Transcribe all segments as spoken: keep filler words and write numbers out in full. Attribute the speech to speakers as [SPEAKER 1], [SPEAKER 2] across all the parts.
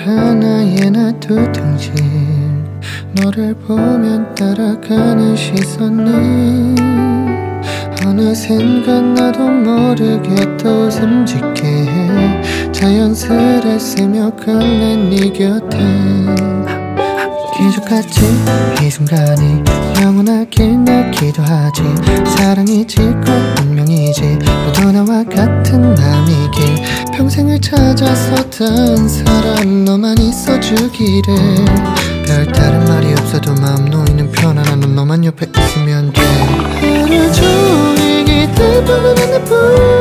[SPEAKER 1] 하나에 나도 등질 너를 보면 따라가는 시선이 어느샌가 나도 모르게 또 숨짓게 해 자연스레 스며갈래 네 곁에 기적같이 이 순간이 영원하길 날 기도하지 사랑이지 꼭 운명이지 모두 나와 같은 남이길 평생을 찾았었던 사람 너만 있어주기를 별다른 말이 없어도 마음 놓이는 편안한 넌 너만 옆에 있으면 돼 하루 종일 기대보는 하늘뿐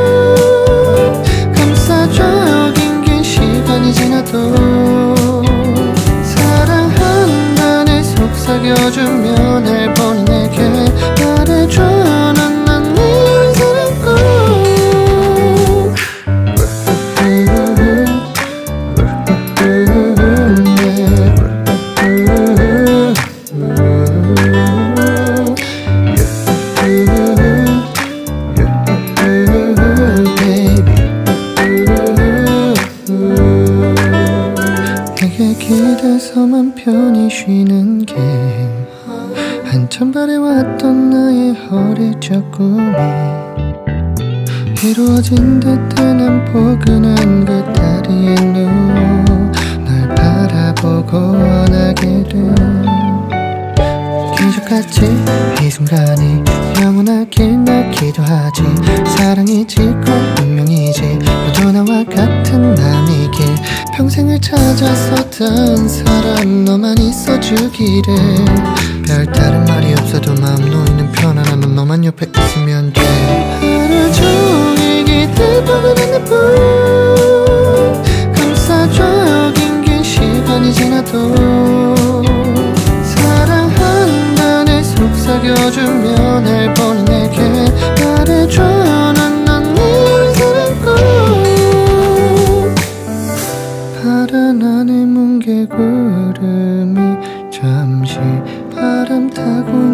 [SPEAKER 1] 감싸줘 긴 긴 시간이 지나도 사랑한다네 속삭여주며 날 보는 내게 말해줘 난 난 네 사랑꾼 내게 기대서만 편히 쉬는 게 한참 바래왔던 나의 어릴 적 꿈이 이루어진 듯해 난 포근한 그 다리에 누워 널 바라보고 원하기를 기적같이 이 순간이 영원하길 날 기도하지 사랑이지 꼭 운명이지 모두 나와 같은 남이길 평생을 찾았었던 사람 너만 있어주기를 별다른 말이 없어도 마음 놓이는 편안한 넌 너만 옆에 있으면 돼 하루 종일 기대보는 하늘뿐 감싸줘 긴 긴 시간이 지나도 사랑한다네 속삭여주며 날 보는 내게 말해줘 난 난 네 사랑꾼 파란 하늘 뭉게구름이 잠시 바람 타고